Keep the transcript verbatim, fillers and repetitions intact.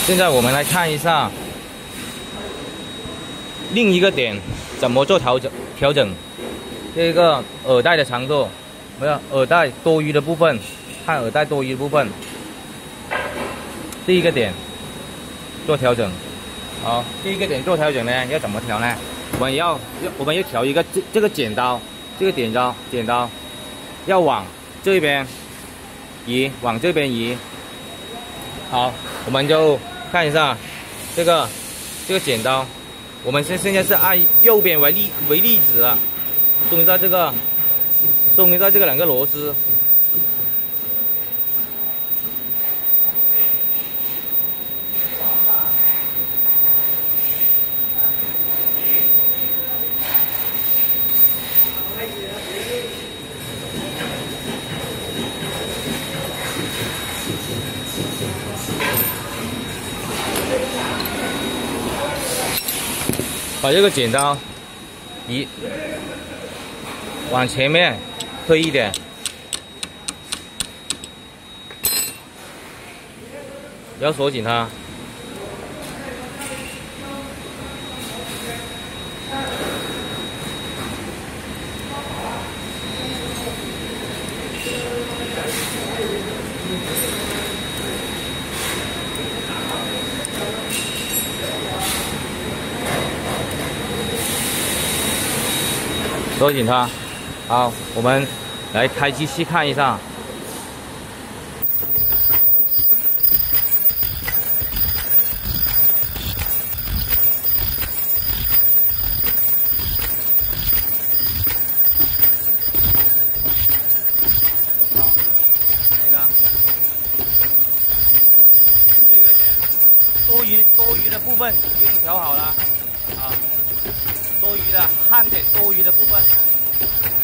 现在我们来看一下另一个点怎么做调整调整。这个耳带的长度，没有耳带多余的部分，看耳带多余的部分。第一个点做调整，好，第一个点做调整呢，要怎么调呢？我们要要我们要调一个这这个剪刀，这个剪刀剪刀要往这边移，往这边移。好，我们就看一下这个这个剪刀，我们现现在是按右边为例为例子了，松一下这个，松一下这个两个螺丝。把这个剪刀移往前面推一点，要锁紧它。锁紧它。好，我们来开机器看一下。好，看一下这个点，多余多余的部分已经调好了。啊。多余的焊点多余的部分。